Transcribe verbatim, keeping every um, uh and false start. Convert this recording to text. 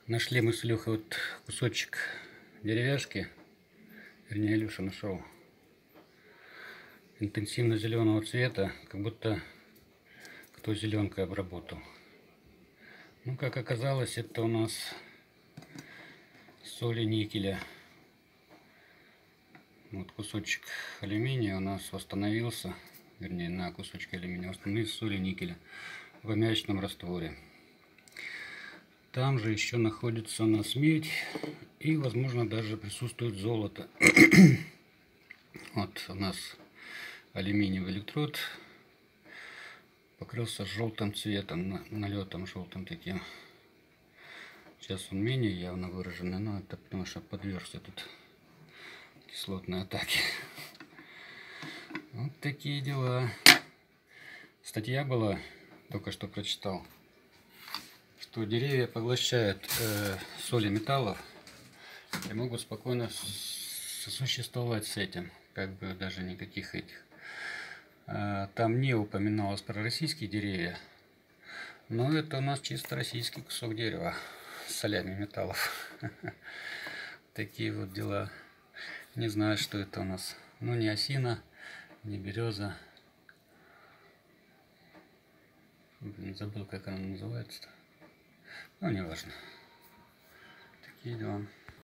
Нашли мы с Илюхой вот кусочек деревяшки, вернее, Илюша нашел, интенсивно зеленого цвета, как будто кто зеленкой обработал. Ну, как оказалось, это у нас соли никеля. Вот кусочек алюминия у нас восстановился, вернее, на кусочке алюминия восстановился соли никеля в аммиачном растворе. Там же еще находится у нас медь и, возможно, даже присутствует золото. Вот у нас алюминиевый электрод покрылся желтым цветом, налетом желтым таким. Сейчас он менее явно выраженный, но это потому что подвергся тут кислотной атаке. Вот такие дела. Статья была, только что прочитал, что деревья поглощают э, соли металлов и могут спокойно сосуществовать с этим, как бы даже никаких этих. А, там не упоминалось про российские деревья, но это у нас чисто российский кусок дерева с солями металлов. Такие вот дела. Не знаю, что это у нас. Ну, не осина, не береза. Блин, забыл, как она называется-то. Ну, не важно. Такие дела.